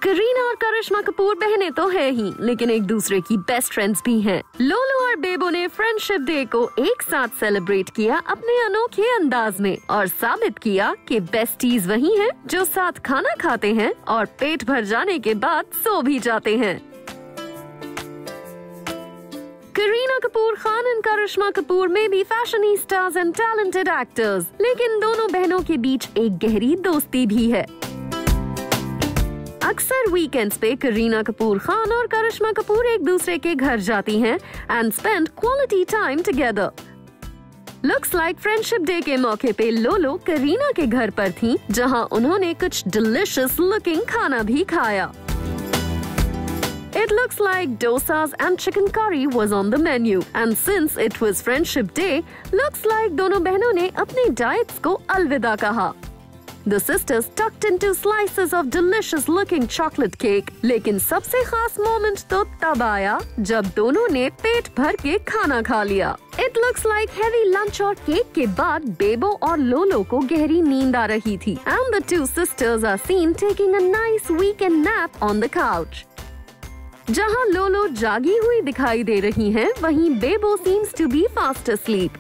करीना और करिश्मा कपूर बहनें तो है ही, लेकिन एक दूसरे की बेस्ट फ्रेंड्स भी हैं। लोलो और बेबो ने फ्रेंडशिप डे को एक साथ सेलिब्रेट किया अपने अनोखे अंदाज में और साबित किया कि बेस्टीज वही हैं जो साथ खाना खाते हैं और पेट भर जाने के बाद सो भी जाते हैं। करीना कपूर खान एंड करिश्मा कपूर में भी फैशनीस्टास एंड टैलेंटेड एक्टर्स, लेकिन दोनों बहनों के बीच एक गहरी दोस्ती भी है। अक्सर वीकेंड्स पे करीना कपूर खान और करिश्मा कपूर एक दूसरे के घर जाती हैं and spend quality time together. Looks like friendship day के मौके पे लोलो करीना के घर पर थीं, जहां उन्होंने कुछ डिलिशियस लुकिंग खाना भी खाया। It looks like dosas and chicken curry was on the menu, and since it was Friendship Day, looks like दोनों बहनों ने अपनी डाइट्स को अलविदा कहा। The sisters tucked into slices of delicious looking chocolate cake, लेकिन सबसे खास मोमेंट तो तब आया जब दोनों ने पेट भर के खाना खा लिया। It looks like heavy lunch और केक के बाद बेबो और लोलो को गहरी नींद आ रही थी, and the two sisters are seen taking a nice weekend nap on the couch. जहां लोलो जागी हुई दिखाई दे रही हैं, वहीं बेबो seems to be fast asleep.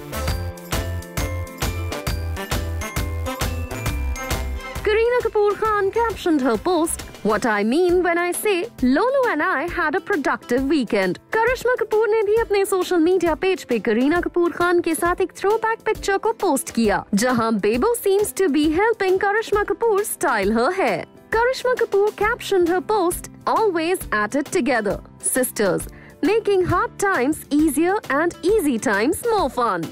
Kareena Kapoor Khan captioned her post, "What I mean when I say Lolo and I had a productive weekend." करिश्मा कपूर ने भी अपने सोशल मीडिया पेज पे करीना कपूर खान के साथ एक थ्रोबैक पिक्चर को पोस्ट किया, जहां बेबो seems to be helping Karishma Kapoor style her hair. Karishma Kapoor captioned her post, "Always at it together, sisters, making hard times easier and easy times more fun."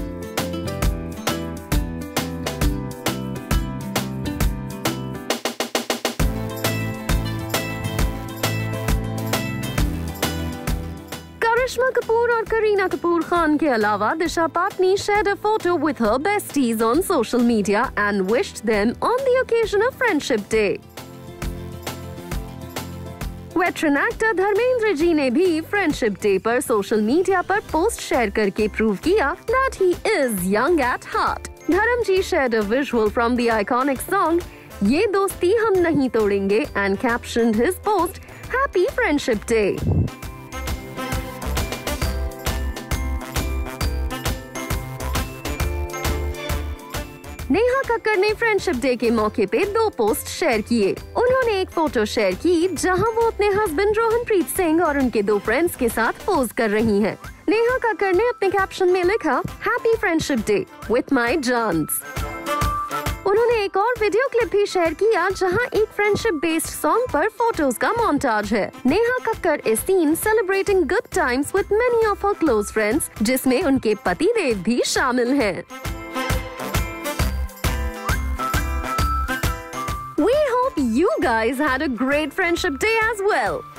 करिश्मा कपूर और करीना कपूर खान के अलावा Disha Patani shared a photo with her besties on social media and wished them on the occasion of Friendship Day. Veteran actor Dharmendra ji ने भी friendship day पर social media पर post share करके prove किया that he is young at heart. धर्म जी shared a visual from the iconic song "ये दोस्ती हम नहीं तोड़ेंगे" and captioned his post "Happy Friendship Day." Neha Kakkar ने फ्रेंडशिप डे के मौके पे 2 पोस्ट शेयर किए। उन्होंने एक फोटो शेयर की जहां वो अपने हस्बैंड रोहनप्रीत सिंह और उनके 2 फ्रेंड्स के साथ पोज कर रही हैं। नेहा कक्कड़ ने अपने कैप्शन में लिखा "happy friendship day with my जानस"। उन्होंने एक और वीडियो क्लिप भी शेयर किया जहां एक फ्रेंडशिप बेस्ड सॉन्ग पर फोटोज का मोन्टाज है। Neha Kakkar is seen celebrating good times with many of her close friends, जिसमें उनके पति देव भी शामिल हैं। We hope you guys had a great friendship day as well.